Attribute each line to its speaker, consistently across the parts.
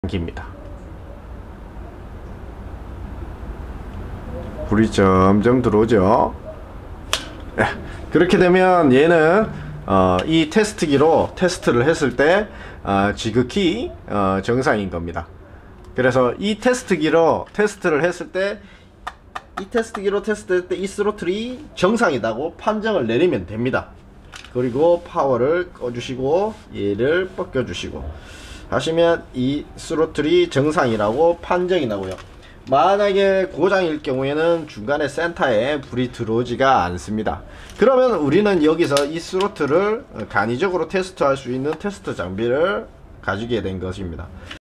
Speaker 1: 기입니다. 불이 점점 들어오죠. 그렇게 되면 얘는 이 테스트기로 테스트를 했을 때 지극히 정상인 겁니다. 그래서 이 테스트기로 테스트를 했을 때 이 테스트기로 테스트할 때 이 스로틀이 정상이라고 판정을 내리면 됩니다. 그리고 파워를 꺼주시고 얘를 벗겨주시고 하시면 이 스로틀이 정상이라고 판정이 나고요. 만약에 고장일 경우에는 중간에 센터에 불이 들어오지가 않습니다. 그러면 우리는 여기서 이 스로틀을 간이적으로 테스트할 수 있는 테스트 장비를 가지게 된 것입니다.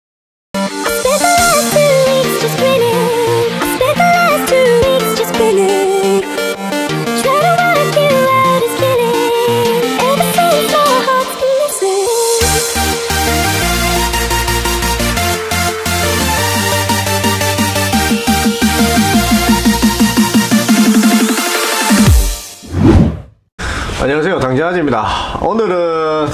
Speaker 1: 안녕하세요, 당진아재입니다. 오늘은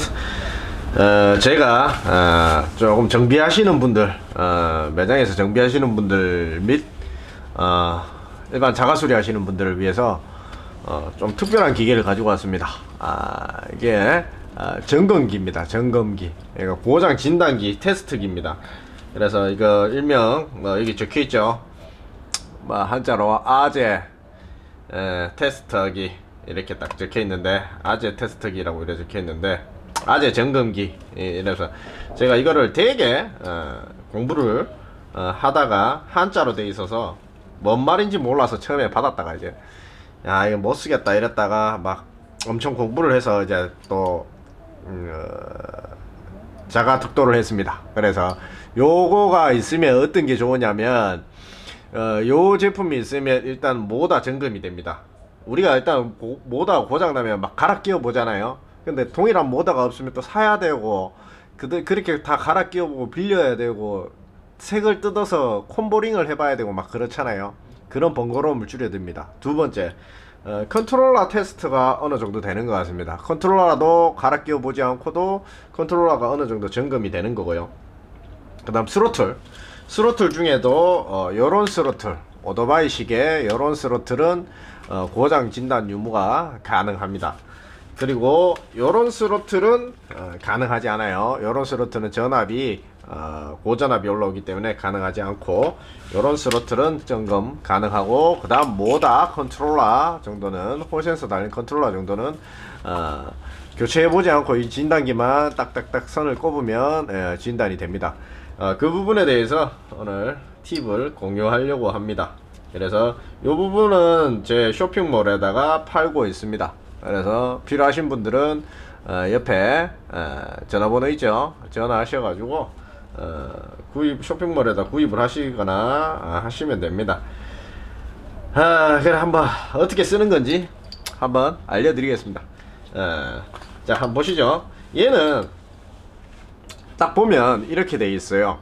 Speaker 1: 제가 조금 정비하시는 분들, 매장에서 정비하시는 분들 및 일반 자가수리 하시는 분들을 위해서 좀 특별한 기계를 가지고 왔습니다. 이게 점검기입니다. 점검기. 그러니까 고장 진단기 테스트기입니다. 그래서 이거 일명 여기 적혀있죠. 한자로 아재 테스터기 이렇게 딱 적혀 있는데, 아재 테스트기라고 이렇게 적혀 있는데, 아재 점검기. 이래서 제가 이거를 되게 공부를 하다가 한자로 돼 있어서 뭔 말인지 몰라서 처음에 받았다가 이제 야 이거 못 쓰겠다 이랬다가 막 엄청 공부를 해서 이제 또 자가 득도를 했습니다. 그래서 요거가 있으면 어떤 게 좋으냐면 요 제품이 있으면 일단 모다 점검이 됩니다. 우리가 일단 모다가 고장나면 막 갈아 끼워 보잖아요. 근데 동일한 모다가 없으면 또 사야 되고 그렇게 다 갈아 끼워 보고 빌려야 되고 색을 뜯어서 콤보링을 해봐야 되고 막 그렇잖아요. 그런 번거로움을 줄여듭니다. 두 번째, 컨트롤러 테스트가 어느 정도 되는 것 같습니다. 컨트롤러도 갈아 끼워 보지 않고도 컨트롤러가 어느 정도 점검이 되는 거고요. 그 다음 스로틀 중에도 요런 스로틀, 오토바이식의 요런 스로틀은 고장 진단 유무가 가능합니다. 그리고 요런 스로틀은 가능하지 않아요. 요런 스로틀은 전압이 고전압이 올라오기 때문에 가능하지 않고, 요런 스로틀은 점검 가능하고, 그 다음 모다 컨트롤러 정도는, 홀센서 달린 컨트롤러 정도는 교체해보지 않고 이 진단기만 딱딱딱 선을 꼽으면 진단이 됩니다. 그 부분에 대해서 오늘 팁을 공유하려고 합니다. 그래서 이 부분은 제 쇼핑몰에다가 팔고 있습니다. 그래서 필요하신 분들은 옆에 전화번호 있죠. 전화하셔가지고 쇼핑몰에다 구입을 하시거나 하시면 됩니다. 그래 한번 어떻게 쓰는 건지 한번 알려드리겠습니다. 자, 한번 보시죠. 얘는 딱 보면 이렇게 돼 있어요.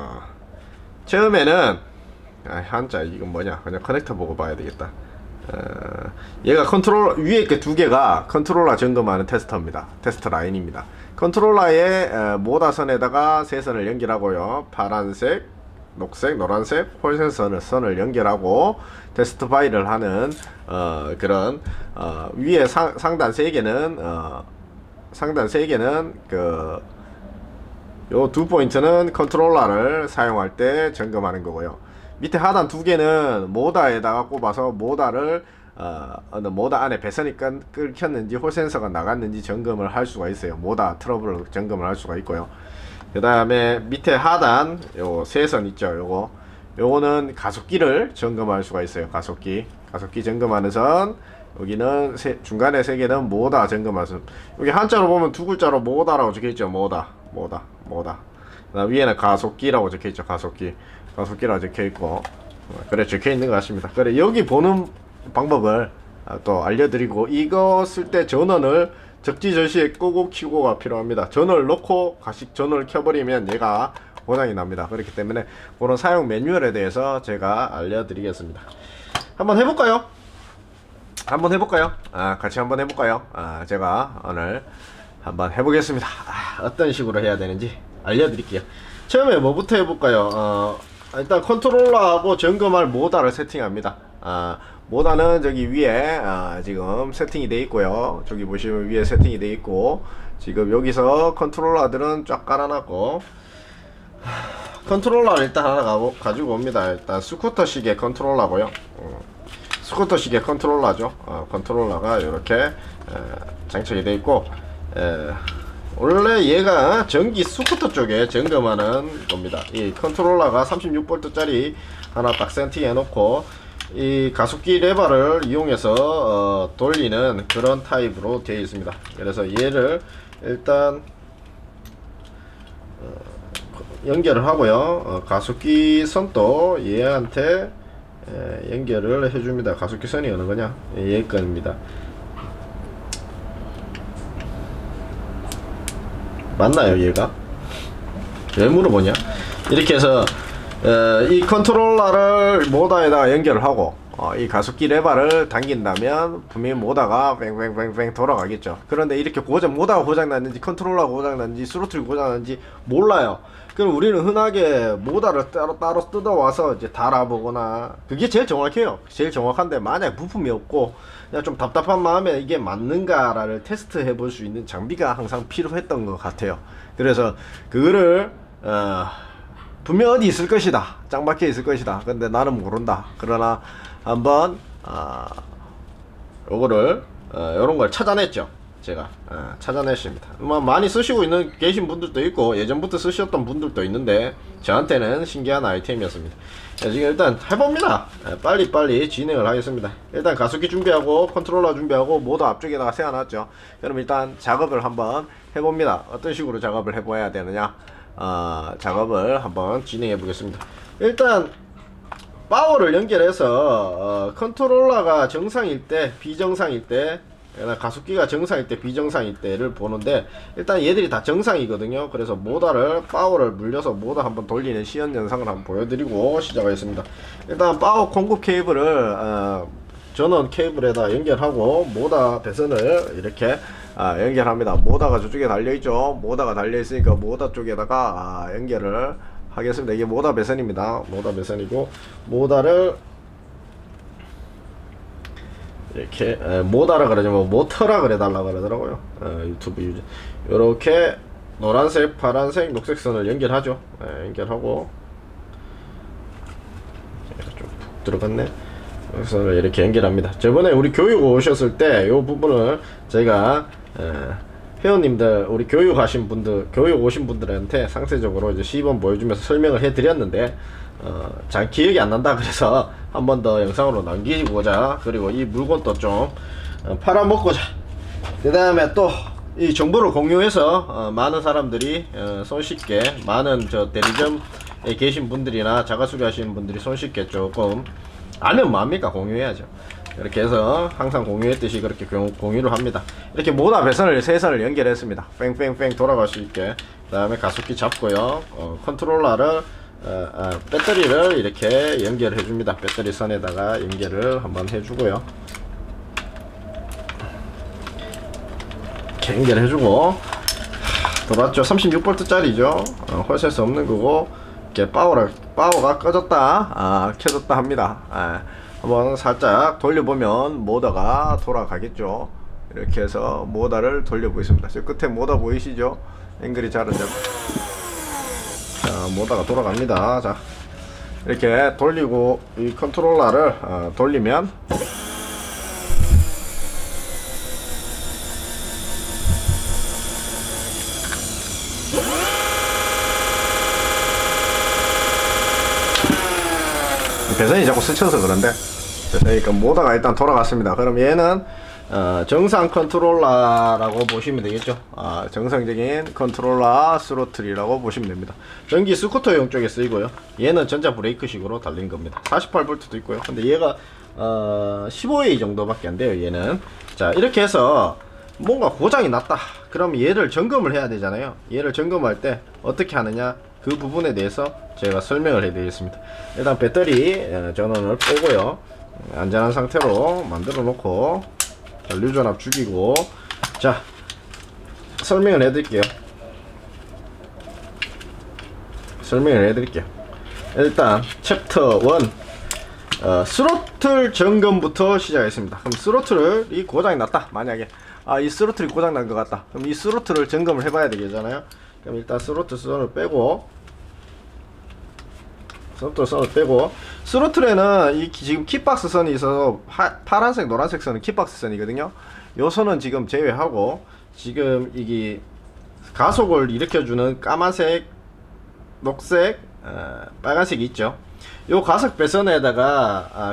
Speaker 1: 처음에는 한자 이건 뭐냐, 그냥 커넥터 보고 봐야 되겠다. 얘가 컨트롤러 위에 그 두 개가 컨트롤러 점검하는 테스터입니다. 테스터 라인입니다. 컨트롤러의 모다선에다가 세 선을 연결하고요, 파란색, 녹색, 노란색 홀센서 선을 연결하고 테스트 파일을 하는 그런 위에 상단 세 개는 요 두 포인트는 컨트롤러를 사용할 때 점검하는 거고요. 밑에 하단 두 개는 모다에다가 꼽아서 모다를 모다 안에 배선이 끊겼는지 홀센서가 나갔는지 점검을 할 수가 있어요. 모다 트러블을 점검을 할 수가 있고요. 그 다음에 밑에 하단 요 세 선 있죠. 요거는 가속기를 점검할 수가 있어요. 가속기 점검하는 선. 여기는 중간에 세 개는 모다 점검하는 선. 여기 한자로 보면 두 글자로 모다라고 적혀있죠. 모다. 그다음 위에는 가속기라고 적혀있죠. 가속기라고 적혀있고, 그래 적혀있는 것 같습니다. 그래 여기 보는 방법을 또 알려드리고, 이거 쓸 때 전원을 적지절시에 끄고 켜고가 필요합니다. 전원을 놓고 가식 전원을 켜버리면 얘가 고장이 납니다. 그렇기 때문에 그런 사용 매뉴얼에 대해서 제가 알려드리겠습니다. 한번 해볼까요? 같이 한번 해볼까요? 제가 오늘 한번 해보겠습니다. 어떤 식으로 해야 되는지 알려드릴게요. 처음에 뭐부터 해볼까요? 일단 컨트롤러하고 점검할 모다를 세팅합니다. 모다는 저기 위에 지금 세팅이 되어 있고요. 저기 보시면 위에 세팅이 되어 있고, 지금 여기서 컨트롤러들은 쫙 깔아놨고, 컨트롤러를 일단 하나 가지고 옵니다. 일단 스쿠터식의 컨트롤러고요. 스쿠터식의 컨트롤러죠. 컨트롤러가 이렇게 장착이 되어 있고, 원래 얘가 전기 스쿠터 쪽에 점검하는 겁니다. 이 컨트롤러가 36V 짜리 하나 딱 세팅해 놓고, 이 가속기 레버를 이용해서 돌리는 그런 타입으로 되어 있습니다. 그래서 얘를 일단 연결을 하고요. 가속기 선도 얘한테 연결을 해줍니다. 가속기 선이 어느 거냐? 얘 건입니다. 맞나요 얘가? 왜 물어보냐? 이렇게 해서 이 컨트롤러를 모다에다가 연결을 하고, 이 가속기 레버를 당긴다면 분명히 모다가 뱅뱅뱅뱅 돌아가겠죠. 그런데 이렇게 모다가 고장났는지 컨트롤러가 고장났는지 스로틀이 고장났는지 몰라요. 그럼 우리는 흔하게 모다를 따로 뜯어와서 이제 달아보거나, 그게 제일 정확해요. 제일 정확한데, 만약 부품이 없고 그냥 좀 답답한 마음에 이게 맞는가를 테스트 해볼 수 있는 장비가 항상 필요했던 것 같아요. 그래서 그거를 분명 어디 있을 것이다, 짱박혀 있을 것이다. 근데 나는 모른다. 그러나 한번 요거를 요런 걸 찾아냈죠. 제가 찾아냈습니다. 많이 쓰시고 계신 분들도 있고, 예전부터 쓰셨던 분들도 있는데, 저한테는 신기한 아이템이었습니다. 지금 일단 해봅니다. 빨리빨리 진행을 하겠습니다. 일단 가속기 준비하고 컨트롤러 준비하고 모두 앞쪽에다가 세워놨죠. 그럼 일단 작업을 한번 해봅니다. 어떤 식으로 작업을 해봐야 되느냐, 작업을 한번 진행해 보겠습니다. 일단 파워를 연결해서 컨트롤러가 정상일 때, 비정상일 때, 가속기가 정상일 때, 비정상일 때를 보는데, 일단 얘들이 다 정상이거든요. 그래서 모다를, 파워를 물려서 모다 한번 돌리는 시연 영상을 한번 보여드리고 시작하겠습니다. 일단 파워 공급 케이블을 전원 케이블에다 연결하고 모다 배선을 이렇게 연결합니다. 모다가 저쪽에 달려있죠. 모다가 달려있으니까 모다 쪽에다가 연결을 하겠습니다. 이게 모다 배선입니다. 모다 배선이고, 모다를 이렇게 모다라 그러지 뭐 모터라 그래달라 그러더라고요. 유튜브 유저 요렇게 노란색, 파란색, 녹색 선을 연결하죠. 연결하고, 좀 푹 들어갔네. 선을 이렇게 연결합니다. 저번에 우리 교육 오셨을 때 요 부분을 제가 회원님들, 우리 교육 오신 분들한테 상세적으로 이제 시범 보여주면서 설명을 해 드렸는데, 잘 기억이 안 난다. 그래서 한 번 더 영상으로 남기고자, 그리고 이 물건도 좀 팔아먹고자, 그 다음에 또 이 정보를 공유해서 많은 사람들이 손쉽게, 많은 저 대리점에 계신 분들이나 자가수리 하시는 분들이 손쉽게 조금 알면 뭐합니까? 공유해야죠. 이렇게 해서 항상 공유했듯이 그렇게 공유를 합니다. 이렇게 모다 배선을 세 선을 연결했습니다. 뺑뺑뺑 돌아갈 수 있게. 그 다음에 가속기 잡고요. 컨트롤러를 배터리를 이렇게 연결해 줍니다. 배터리 선에다가 연결을 한번 해주고요. 이렇게 연결해 주고, 돌았죠. 36V 짜리죠. 홀셀 수 없는 거고, 이렇게 파워가 꺼졌다, 켜졌다 합니다. 한번 살짝 돌려보면 모다가 돌아가겠죠. 이렇게 해서 모다를 돌려보겠습니다. 저 끝에 모다 보이시죠? 앵글이 잘 안 잡고. 자, 모다가 돌아갑니다. 자, 이렇게 돌리고, 이 컨트롤러를 돌리면 배선이 자꾸 스쳐서 그런데, 그러니까 모다가 일단 돌아갔습니다. 그럼 얘는 정상 컨트롤러라고 보시면 되겠죠. 정상적인 컨트롤러 스로틀이라고 보시면 됩니다. 전기 스쿠터용 쪽에 쓰이고요. 얘는 전자 브레이크식으로 달린 겁니다. 48V도 있고요. 근데 얘가 15A 정도밖에 안 돼요. 얘는. 자, 이렇게 해서 뭔가 고장이 났다. 그럼 얘를 점검을 해야 되잖아요. 얘를 점검할 때 어떻게 하느냐, 그 부분에 대해서 제가 설명을 해드리겠습니다. 일단 배터리 전원을 빼고요. 안전한 상태로 만들어 놓고, 전류전압 죽이고, 자, 설명을 해드릴게요. 설명을 해드릴게요. 일단 챕터 1 스로틀 점검부터 시작했습니다. 그럼 스로틀이 고장이 났다. 만약에 이 스로틀이 고장 난 것 같다. 그럼 이 스로틀을 점검을 해봐야 되겠잖아요. 그럼 일단 스로틀 선을 빼고, 스로틀에는 이 지금 킥박스 선이 있어서 파란색 노란색 선은 킥박스 선이거든요. 요 선은 지금 제외하고, 지금 이게 가속을 일으켜주는 까만색, 녹색, 빨간색이 있죠. 요 가속 배선에다가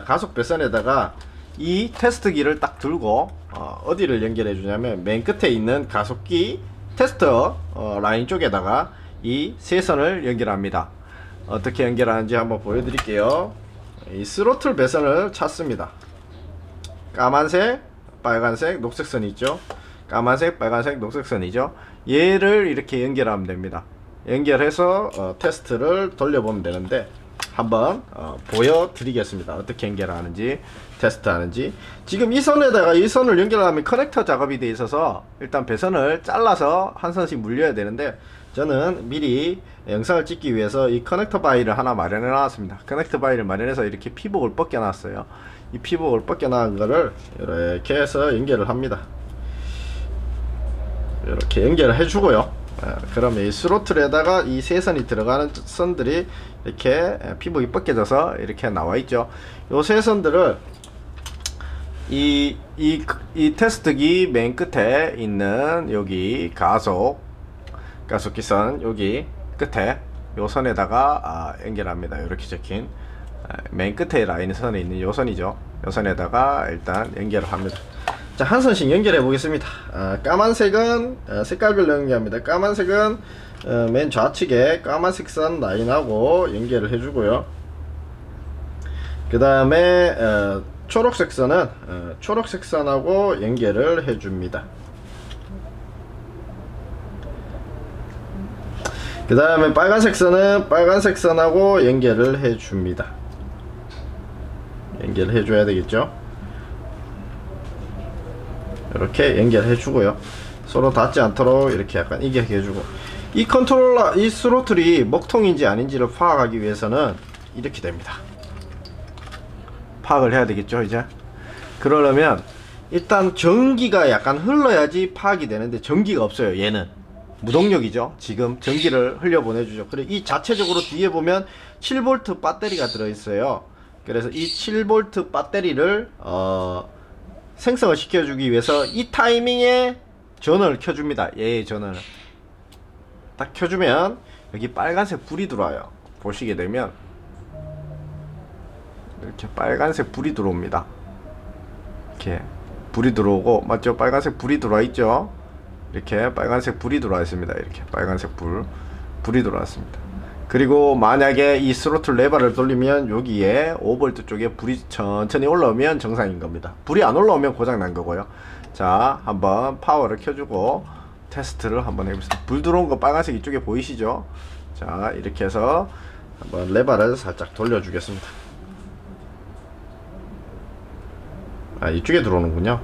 Speaker 1: 이 테스트기를 딱 들고 어디를 연결해 주냐면 맨 끝에 있는 가속기 테스터 라인 쪽에다가 이 세 선을 연결합니다. 어떻게 연결하는지 한번 보여드릴게요. 이 스로틀 배선을 찾습니다. 까만색, 빨간색, 녹색 선이 있죠. 까만색, 빨간색, 녹색 선이죠. 얘를 이렇게 연결하면 됩니다. 연결해서 테스트를 돌려보면 되는데, 한번 보여드리겠습니다. 어떻게 연결하는지, 테스트하는지. 지금 이 선에다가 이 선을 연결하면 커넥터 작업이 되어 있어서 일단 배선을 잘라서 한 선씩 물려야 되는데, 저는 미리 영상을 찍기 위해서 이 커넥터 바이를 하나 마련해 놨습니다. 커넥터 바이를 마련해서 이렇게 피복을 벗겨 놨어요. 이 피복을 벗겨 놓은 거를 이렇게 해서 연결을 합니다. 이렇게 연결을 해주고요. 그러면 이 스로틀에다가 이 세 선이 들어가는 선들이 이렇게 피복이 벗겨져서 이렇게 나와 있죠. 요 세 선들을 이 테스트기 맨 끝에 있는 여기 가속기 선 여기 끝에 요 선에다가 연결합니다. 이렇게 적힌 맨 끝에 라인 선에 있는 요 선이죠. 요 선에다가 일단 연결을 합니다. 자, 한 선씩 연결해 보겠습니다. 까만색은 색깔별로 연결합니다. 까만색은 맨 좌측에 까만색 선 라인하고 연결을 해주고요. 그 다음에 초록색 선은 초록색 선하고 연결을 해줍니다. 그 다음에 빨간색 선은 빨간색 선하고 연결을 해줍니다. 연결을 해줘야 되겠죠. 이렇게 연결해 주고요. 서로 닿지 않도록 이렇게 약간 이격해 주고, 이 컨트롤러, 이 스로틀이 먹통인지 아닌지를 파악하기 위해서는 이렇게 됩니다. 파악을 해야 되겠죠. 이제 그러려면 일단 전기가 약간 흘러야지 파악이 되는데, 전기가 없어요. 얘는 무동력이죠. 지금 전기를 흘려 보내주죠. 그리고 이 자체적으로 뒤에 보면 7V 배터리가 들어있어요. 그래서 이 7V 배터리를 생성을 시켜주기 위해서 이 타이밍에 전원을 켜줍니다. 얘의 전원을 딱 켜주면 여기 빨간색 불이 들어와요. 보시게 되면 이렇게 빨간색 불이 들어옵니다. 이렇게 불이 들어오고, 맞죠? 빨간색 불이 들어와 있죠. 이렇게 빨간색 불이 들어와 있습니다. 이렇게 빨간색 불이 들어왔습니다. 그리고 만약에 이 스로틀 레버를 돌리면 여기에 5V 쪽에 불이 천천히 올라오면 정상인 겁니다. 불이 안 올라오면 고장 난 거고요. 자, 한번 파워를 켜주고 테스트를 한번 해보겠습니다. 불 들어온 거 빨간색 이쪽에 보이시죠? 자, 이렇게 해서 한번 레버를 살짝 돌려주겠습니다. 이쪽에 들어오는군요.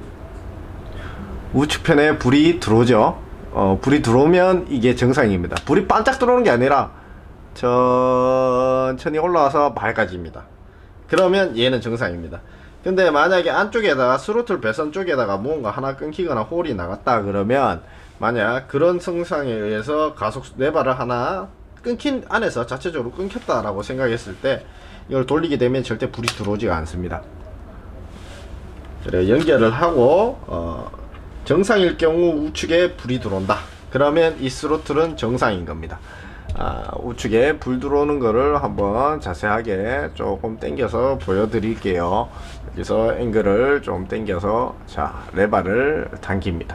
Speaker 1: 우측편에 불이 들어오죠. 불이 들어오면 이게 정상입니다. 불이 반짝 들어오는 게 아니라 천천히 올라와서 맑아집니다. 그러면 얘는 정상입니다. 근데 만약에 안쪽에다가 스로틀 배선 쪽에다가 뭔가 하나 끊기거나 홀이 나갔다 그러면, 만약 그런 증상에 의해서 가속 레버를 하나 끊긴 안에서 자체적으로 끊겼다라고 생각했을 때 이걸 돌리게 되면 절대 불이 들어오지가 않습니다. 그래, 연결을 하고 정상일 경우 우측에 불이 들어온다. 그러면 이 스로틀은 정상인 겁니다. 우측에 불 들어오는 거를 한번 자세하게 조금 당겨서 보여드릴게요. 여기서 앵글을 좀 당겨서, 자, 레버를 당깁니다.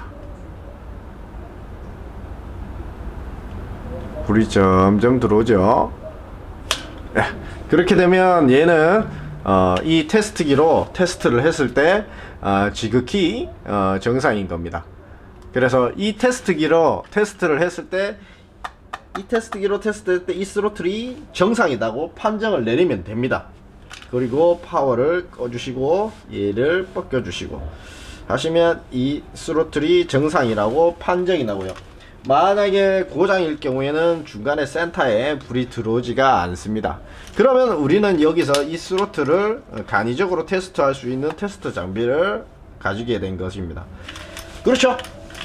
Speaker 1: 불이 점점 들어오죠. 그렇게 되면 얘는 이 테스트기로 테스트를 했을 때 지극히 정상인 겁니다. 그래서 이 테스트기로 테스트를 했을 때, 이 테스트기로 테스트할 때 이 스로틀이 정상이라고 판정을 내리면 됩니다. 그리고 파워를 꺼주시고 얘를 벗겨주시고 하시면 이 스로틀이 정상이라고 판정이 나고요. 만약에 고장일 경우에는 중간에 센터에 불이 들어오지가 않습니다. 그러면 우리는 여기서 이 스로틀을 간이적으로 테스트할 수 있는 테스트 장비를 가지게 된 것입니다. 그렇죠?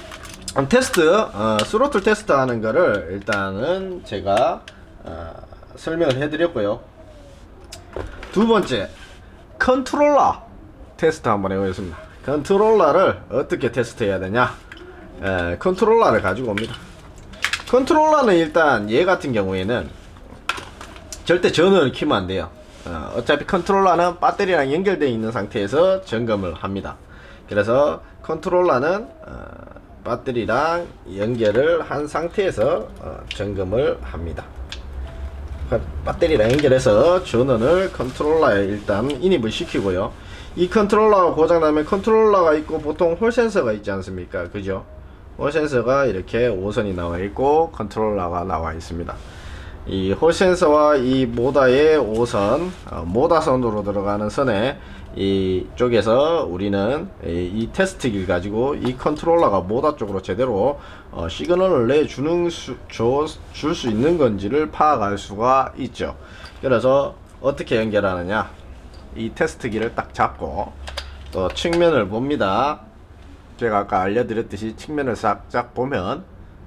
Speaker 1: 스로틀 테스트 하는 거를 일단은 제가 설명을 해드렸고요. 두 번째, 컨트롤러 테스트 한번 해보겠습니다. 컨트롤러를 어떻게 테스트해야 되냐? 컨트롤러를 가지고 옵니다. 컨트롤러는 일단 얘 같은 경우에는 절대 전원을 켜면 안 돼요. 어차피 컨트롤러는 배터리랑 연결되어 있는 상태에서 점검을 합니다. 그래서 컨트롤러는 배터리랑 연결을 한 상태에서 점검을 합니다. 배터리랑 연결해서 전원을 컨트롤러에 일단 인입을 시키고요. 이 컨트롤러가 고장나면 컨트롤러가 있고 보통 홀 센서가 있지 않습니까? 그죠? 홀 센서가 이렇게 5선이 나와 있고 컨트롤러가 나와 있습니다. 이 홀 센서와 이 모다의 5선, 모다선으로 들어가는 선에 이쪽에서 우리는 이 테스트기를 가지고 이 컨트롤러가 모다 쪽으로 제대로 시그널을 내주는 줄 수 있는 건지를 파악할 수가 있죠. 그래서 어떻게 연결하느냐, 이 테스트기를 딱 잡고 또 측면을 봅니다. 제가 아까 알려드렸듯이 측면을 살짝 보면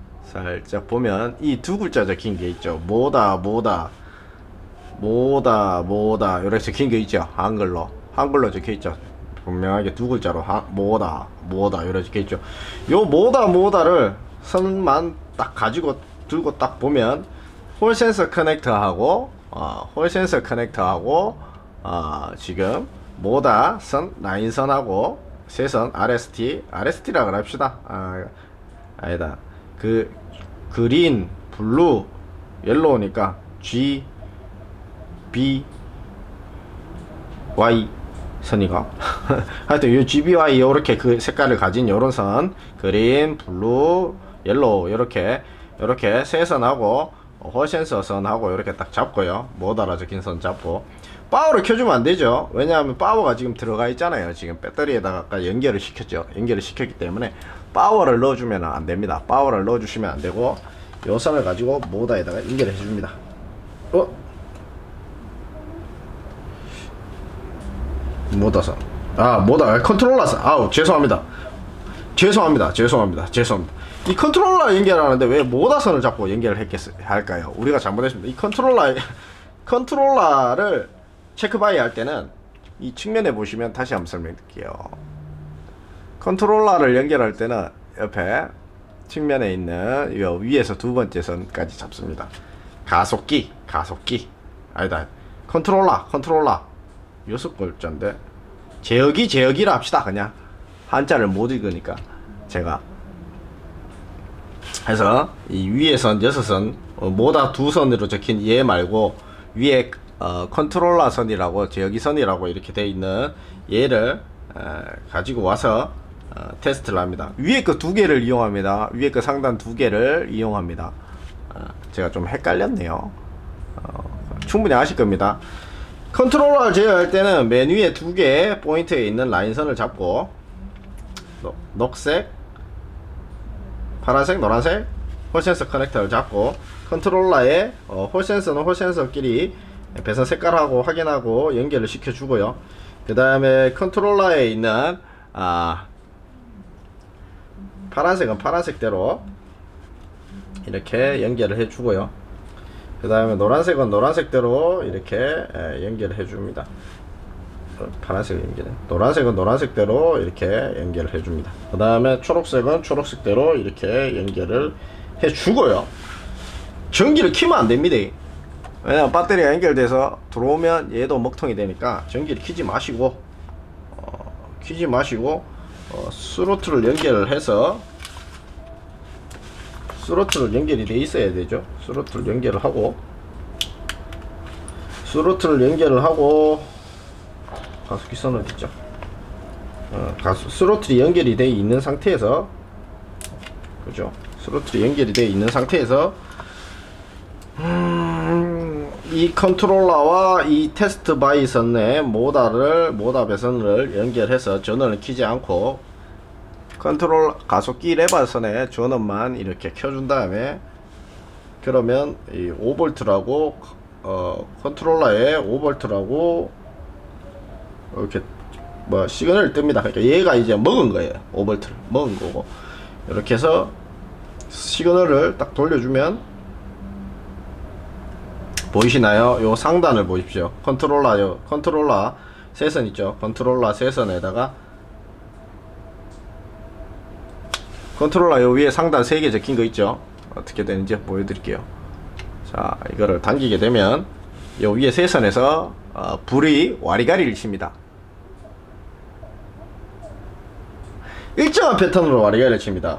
Speaker 1: 이 두 글자 적힌 게 있죠. 모다 이렇게 적힌 게 있죠. 한글로 적혀 있죠. 분명하게 두 글자로 모다 이렇게 적혀 있죠. 요 모다를 선만 딱 가지고 들고 딱 보면 홀 센서 커넥터하고 지금 모다 선 라인선하고 세선 RST라고 합시다. 아니다. 그 그린, 블루, 옐로우니까 G, B, Y 선이가 하여튼 이 GBY 요렇게 그 색깔을 가진 요런 선, 그린, 블루, 옐로우 요렇게 세 선하고 홀센서 선하고 이렇게 딱 잡고요. 모다라 적힌 선 잡고 파워를 켜주면 안 되죠. 왜냐하면 파워가 지금 들어가 있잖아요. 지금 배터리에다가 연결을 시켰죠. 연결을 시켰기 때문에 파워를 넣어주면 안 됩니다. 파워를 넣어주시면 안 되고 요 선을 가지고 모다에다가 연결해 줍니다. 모다선, 모다 컨트롤러선. 죄송합니다. 이 컨트롤러 연결하는데 왜 모다선을 잡고 연결을 할까요? 우리가 잘못했습니다. 이 컨트롤러를 체크바이 할 때는 이 측면에 보시면 다시 한번 설명드릴게요. 컨트롤러를 연결할 때는 옆에 측면에 있는 요 위에서 두 번째 선까지 잡습니다. 가속기 아니다. 컨트롤러 6글자인데 제어기라 합시다. 그냥 한자를 못 읽으니까 제가 해서 이 위에 선 6선 모다 두 선으로 적힌 얘 말고 위에 컨트롤러 선이라고 제어기 선이라고 이렇게 되어 있는 얘를 가지고 와서 테스트를 합니다. 위에 거 두 개를 이용합니다. 위에 거 상단 두 개를 이용합니다. 제가 좀 헷갈렸네요. 충분히 아실 겁니다. 컨트롤러를 제어할 때는 맨 위에 두 개 포인트에 있는 라인선을 잡고 녹색, 파란색, 노란색 홀센서 커넥터를 잡고 컨트롤러에 홀센서는 홀센서끼리 배선 색깔하고 확인하고 연결을 시켜주고요. 그 다음에 컨트롤러에 있는 파란색은 파란색대로 이렇게 연결을 해주고요. 그 다음에 노란색은 노란색대로 이렇게 연결을 해줍니다. 노란색은 노란색대로 이렇게 연결을 해줍니다. 그 다음에 초록색은 초록색대로 이렇게 연결을 해주고요. 전기를 키면 안됩니다. 왜냐면 배터리가 연결돼서 들어오면 얘도 먹통이 되니까 전기를 키지 마시고 스로틀을 연결을 해서 스로틀을 연결이 돼 있어야 되죠. 스로틀 연결을 하고 가속기 선을 있죠. 스로틀이 연결이 돼 있는 상태에서, 그죠? 스로틀이 연결이 돼 있는 상태에서 이 컨트롤러와 이 테스트 바이 선에 모다 배선을 연결해서 전원을 켜지 않고 컨트롤 가속기 레버선에 전원만 이렇게 켜준 다음에, 그러면 이 5V라고 컨트롤러에 5V라고 이렇게 뭐 시그널이 뜹니다. 그러니까 얘가 이제 먹은 거예요. 5V를 먹은 거고, 이렇게 해서 시그널을 딱 돌려주면 보이시나요? 요 상단을 보십시오. 컨트롤러 세선 있죠. 컨트롤러 세선에다가 컨트롤러 요 위에 상단 3개 적힌 거 있죠. 어떻게 되는지 보여드릴게요. 자, 이거를 당기게 되면 요 위에 세선에서 불이 와리가리를 칩니다. 일정한 패턴으로 와리가리를 칩니다.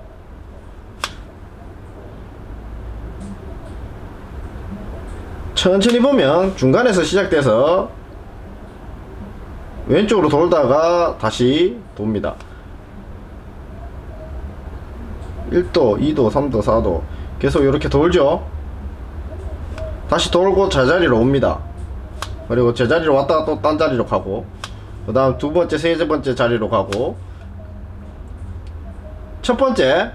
Speaker 1: 천천히 보면 중간에서 시작돼서 왼쪽으로 돌다가 다시 돕니다. 1도, 2도, 3도, 4도 계속 이렇게 돌죠. 다시 돌고 제자리로 옵니다. 그리고 제자리로 왔다가 또 딴 자리로 가고, 그 다음 두 번째, 세 번째 자리로 가고, 첫 번째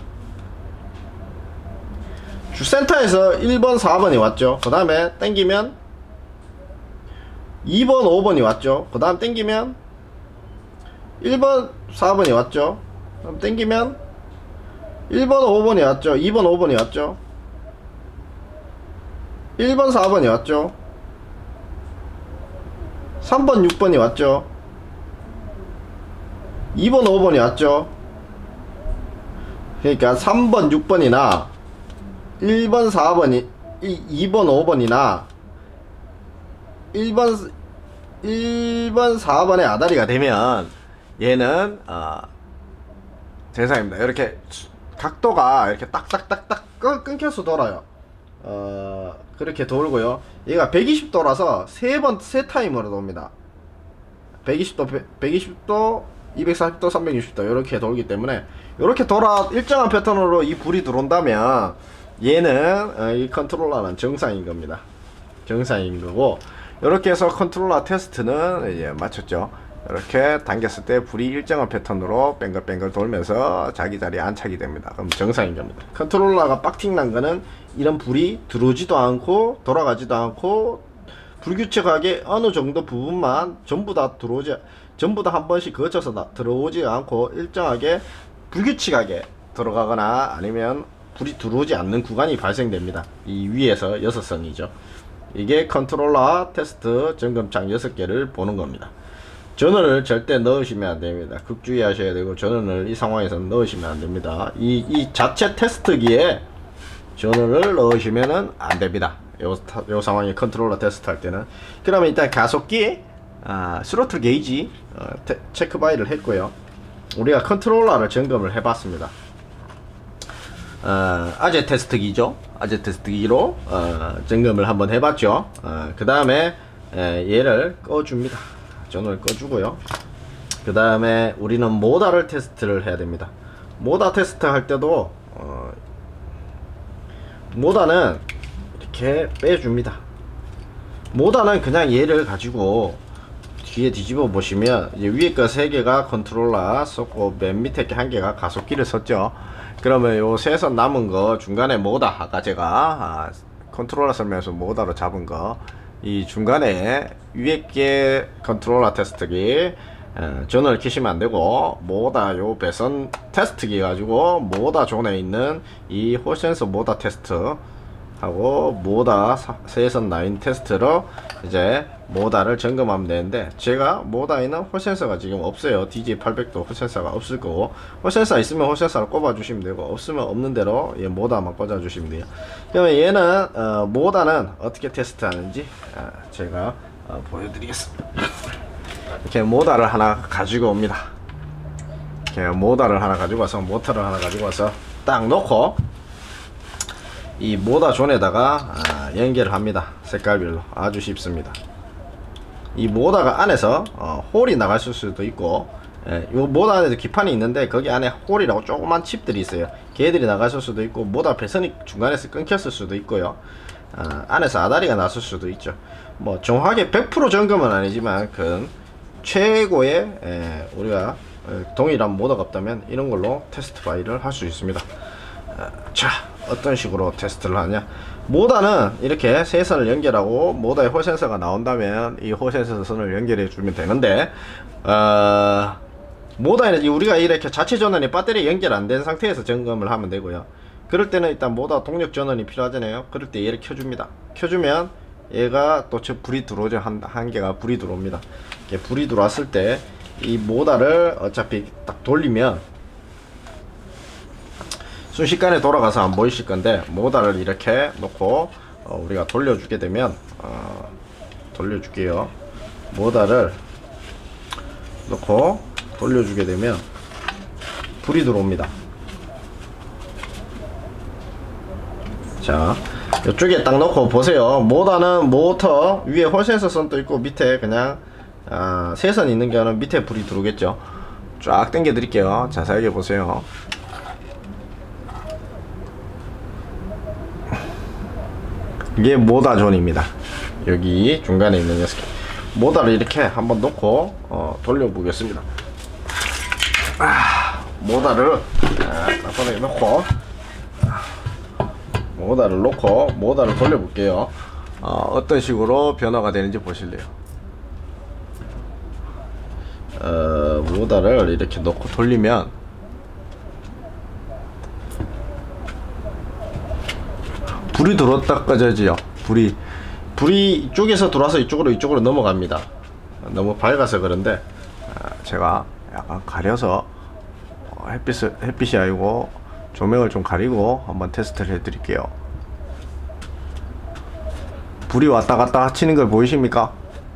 Speaker 1: 주센터에서 1번, 4번이 왔죠. 그 다음에 땡기면 2번, 5번이 왔죠. 그 다음 땡기면 1번, 4번이 왔죠. 그럼 땡기면 1번, 5번이 왔죠. 2번, 5번이 왔죠. 1번, 4번이 왔죠. 3번, 6번이 왔죠. 2번, 5번이 왔죠. 그러니까 3번, 6번이나 1번, 4번이 2번, 5번이나 1번, 4번의 아다리가 되면 얘는 정상입니다. 이렇게 각도가 이렇게 딱딱딱딱 끊겨서 돌아요. 그렇게 돌고요. 얘가 120도라서 세 타임으로 돕니다. 120도, 120도, 240도, 360도 이렇게 돌기 때문에 이렇게 돌아 일정한 패턴으로 이 불이 들어온다면 얘는 이 컨트롤러는 정상인 겁니다. 정상인 거고, 이렇게 해서 컨트롤러 테스트는 이제 마쳤죠. 이렇게 당겼을 때 불이 일정한 패턴으로 뱅글뱅글 돌면서 자기 자리에 안착이 됩니다. 그럼 정상인 겁니다. 컨트롤러가 빡팅 난 거는 이런 불이 들어오지도 않고 돌아가지도 않고 불규칙하게 어느 정도 부분만 전부 다 한 번씩 거쳐서 들어오지 않고 일정하게 불규칙하게 들어가거나 아니면 불이 들어오지 않는 구간이 발생됩니다. 이 위에서 6선이죠. 이게 컨트롤러 테스트 점검창 6개를 보는 겁니다. 전원을 절대 넣으시면 안 됩니다. 극주의 하셔야 되고, 전원을 이 상황에서 넣으시면 안 됩니다. 이 자체 테스트기에 전원을 넣으시면 안 됩니다. 요 상황에 컨트롤러 테스트 할 때는. 그러면 일단 가속기, 스로틀 게이지 체크 바이를 했고요. 우리가 컨트롤러를 점검을 해 봤습니다. 아재 테스트기죠. 아재 테스트기로 점검을 한번 해봤죠. 그 다음에 얘를 꺼줍니다. 전원을 꺼주고요. 그 다음에 우리는 모다를 테스트를 해야 됩니다. 모다 테스트 할 때도 모다는 이렇게 빼줍니다. 모다는 그냥 얘를 가지고 뒤에 뒤집어 보시면 이제 위에 거 3개가 컨트롤러 썼고 맨 밑에 게 1개가 가속기를 썼죠. 그러면 요 세선 남은 거 중간에 모다, 아까 제가 컨트롤러 설명에서 모다로 잡은 거, 이 중간에 위에 게 컨트롤러 테스트기 전원을 켜시면 안되고, 모다 요 배선 테스트기 가지고 모다 존에 있는 이 홀센서 모다 테스트 하고 모다 세선 라인 테스트로 이제 모다를 점검하면 되는데, 제가 모다에는 홀센서가 지금 없어요. DJ800도 홀센서가 없을 거고, 홀센서 있으면 홀센서를 꼽아 주시면 되고, 없으면 없는 대로 얘 모다만 꽂아 주시면 돼요. 그러면 얘는 모다는 어떻게 테스트 하는지 제가 보여드리겠습니다. 이렇게 모다를 하나 가지고 옵니다. 이렇게 모다를 하나 가지고 와서, 모터를 하나 가지고 와서 딱 놓고 이 모다 존에다가 연결을 합니다. 색깔별로 아주 쉽습니다. 이 모다가 안에서 홀이 나갔을 수도 있고, 요 모다 안에도 기판이 있는데 거기 안에 홀이라고 조그만 칩들이 있어요. 걔들이 나갔을 수도 있고, 모다 배선이 중간에서 끊겼을 수도 있고요. 안에서 아다리가 났을 수도 있죠. 뭐 정확하게 100% 점검은 아니지만 그 최고의 우리가 동일한 모드가 없다면 이런 걸로 테스트 파일을 할 수 있습니다. 자, 어떤 식으로 테스트를 하냐. 모다는 이렇게 세 선을 연결하고 모다에 호센서가 나온다면 이 호센서 선을 연결해 주면 되는데, 모다에는 우리가 이렇게 자체 전원이 배터리 연결 안 된 상태에서 점검을 하면 되고요. 그럴 때는 일단 모다 동력 전원이 필요하잖아요. 그럴 때 얘를 켜줍니다. 켜주면 얘가 또 저 불이 들어오죠. 한 개가 불이 들어옵니다. 이렇게 불이 들어왔을 때 이 모다를 어차피 딱 돌리면 순식간에 돌아가서 안 보이실 건데, 모다를 이렇게 놓고 우리가 돌려주게 되면 돌려줄게요. 모다를 놓고 돌려주게 되면 불이 들어옵니다. 자, 이쪽에 딱 놓고 보세요. 모다는 모터 위에 홀센서 선도 있고 밑에 그냥 세선 있는 경우는 밑에 불이 들어오겠죠. 쫙 당겨 드릴게요. 자세하게 보세요. 이게 모다 존입니다. 여기 중간에 있는 녀석, 모다를 이렇게 한번 놓고 돌려보겠습니다. 모다를 앞바닥에 놓고 모다를 돌려볼게요. 어떤 식으로 변화가 되는지 보실래요? 모다를 이렇게 놓고 돌리면 불이 들어왔다 꺼져지요. 불이 이쪽에서 들어와서 이쪽으로 넘어갑니다. 너무 밝아서 그런데 제가 약간 가려서 햇빛이 아니고 조명을 좀 가리고 한번 테스트를 해 드릴게요. 불이 왔다 갔다 치는 걸 보이십니까?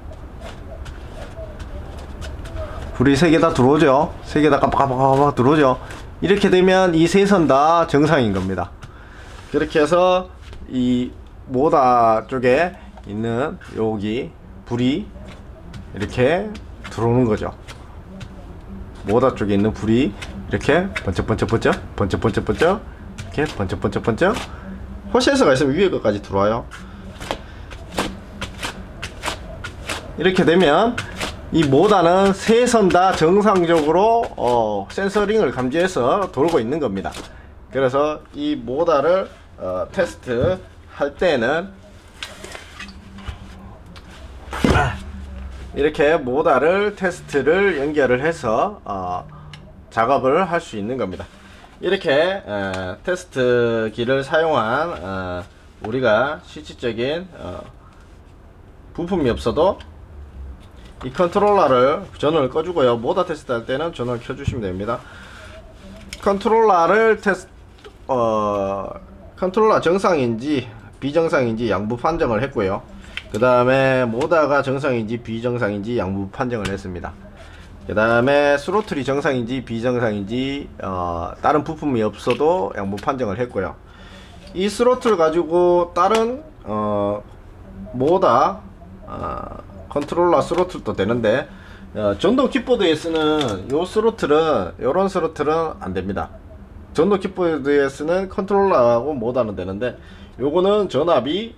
Speaker 1: 불이 세 개 다 들어오죠. 세 개 다 깜빡깜빡 들어오죠. 이렇게 되면 이 세 선 다 정상인 겁니다. 그렇게 해서 이 모다 쪽에 있는 여기 불이 이렇게 들어오는 거죠. 모다 쪽에 있는 불이 이렇게 번쩍번쩍 이렇게 번쩍번쩍 호시에서가 있으면 위에 것까지 들어와요. 이렇게 되면 이 모다는 세 선 다 정상적으로 센서링을 감지해서 돌고 있는 겁니다. 그래서 이 모다를 테스트 할 때는 이렇게 모다를 테스트를 연결을 해서 작업을 할 수 있는 겁니다. 이렇게 테스트기를 사용한 우리가 실질적인 부품이 없어도 이 컨트롤러를 전원을 꺼주고요. 모다 테스트 할 때는 전원을 켜주시면 됩니다. 컨트롤러를 컨트롤러 정상인지 비정상인지 양부 판정을 했고요. 그 다음에 모다가 정상인지 비정상인지 양부 판정을 했습니다. 그 다음에 스로틀이 정상인지 비정상인지 다른 부품이 없어도 양부 판정을 했고요. 이 스로틀 가지고 다른 모다 컨트롤러 스로틀도 되는데, 전동 킥보드에 쓰는 요 스로틀은, 요런 스로틀은 안됩니다. 전동 킥보드에 쓰는 컨트롤러하고 모다는 되는데, 요거는 전압이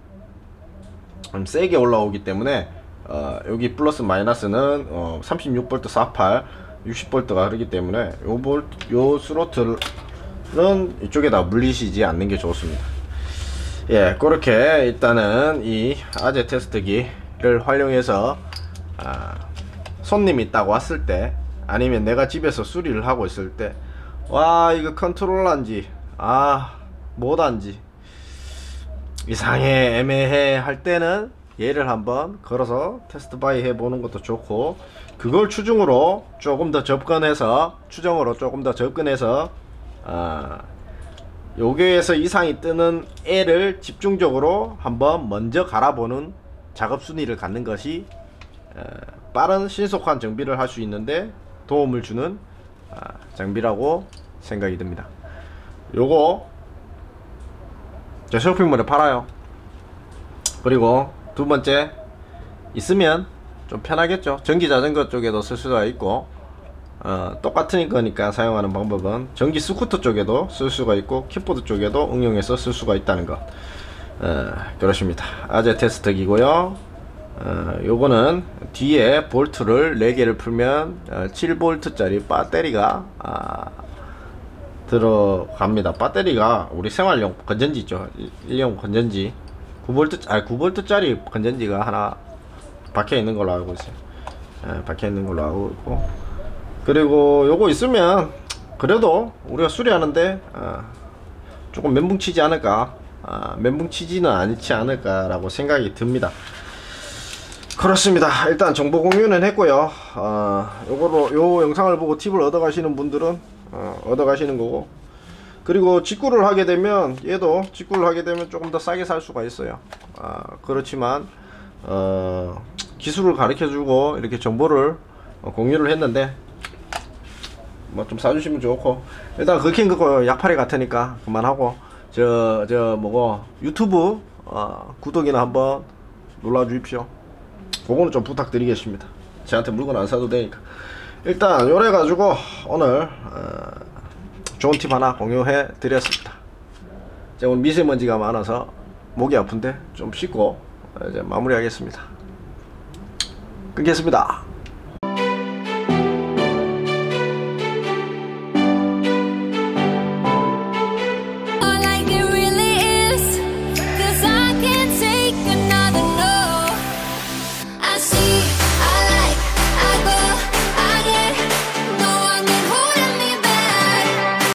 Speaker 1: 세게 올라오기 때문에 여기 플러스 마이너스는 36V 48, 60V가 흐르기 때문에 요 스로틀은 이쪽에다 물리시지 않는 게 좋습니다. 예, 그렇게 일단은 이 아재 테스트기를 활용해서 손님이 있다고 왔을 때, 아니면 내가 집에서 수리를 하고 있을 때, 와 이거 컨트롤러인지 뭐단지 이상해 애매해 할 때는 얘를 한번 걸어서 테스트 바이 해보는 것도 좋고, 그걸 추정으로 조금 더 접근해서 여기에서 이상이 뜨는 애를 집중적으로 한번 먼저 갈아보는 작업 순위를 갖는 것이 빠른 신속한 정비를 할 수 있는데 도움을 주는 장비라고 생각이 듭니다. 요거 저 쇼핑몰에 팔아요. 그리고 두 번째, 있으면 좀 편하겠죠. 전기 자전거 쪽에도 쓸 수가 있고, 똑같은 거니까 사용하는 방법은 전기 스쿠터 쪽에도 쓸 수가 있고 킥보드 쪽에도 응용해서 쓸 수가 있다는 것. 그렇습니다. 아재 테스트기고요. 요거는 뒤에 볼트를 4개를 풀면 7V짜리 배터리가 들어갑니다. 배터리가 우리 생활용 건전지 있죠. 일용 건전지 9V짜리 건전지가 하나 박혀 있는 걸로 알고 있어요. 박혀 있는 걸로 알고 있고, 그리고 요거 있으면 그래도 우리가 수리하는데 조금 멘붕 치지 않을까, 멘붕 치지는 않지 않을까 라고 생각이 듭니다. 그렇습니다. 일단 정보 공유는 했고요. 요거로 요 영상을 보고 팁을 얻어 가시는 분들은 얻어 가시는 거고, 그리고 직구를 하게 되면 얘도 직구를 하게 되면 조금 더 싸게 살 수가 있어요. 그렇지만 기술을 가르쳐 주고 이렇게 정보를 공유를 했는데 뭐 좀 사주시면 좋고, 일단 그긴 그거 약팔이 같으니까 그만하고 뭐고 유튜브 구독이나 한번 눌러 주십시오. 그거는 좀 부탁드리겠습니다. 저한테 물건 안 사도 되니까. 일단 요래 가지고 오늘 좋은 팁 하나 공유해 드렸습니다. 제가 오늘 미세먼지가 많아서 목이 아픈데 좀 씻고 이제 마무리하겠습니다. 끊겠습니다.